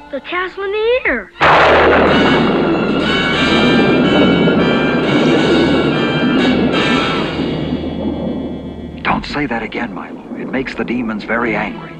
The castle in the air. Don't say that again, Milo. It makes the demons very angry.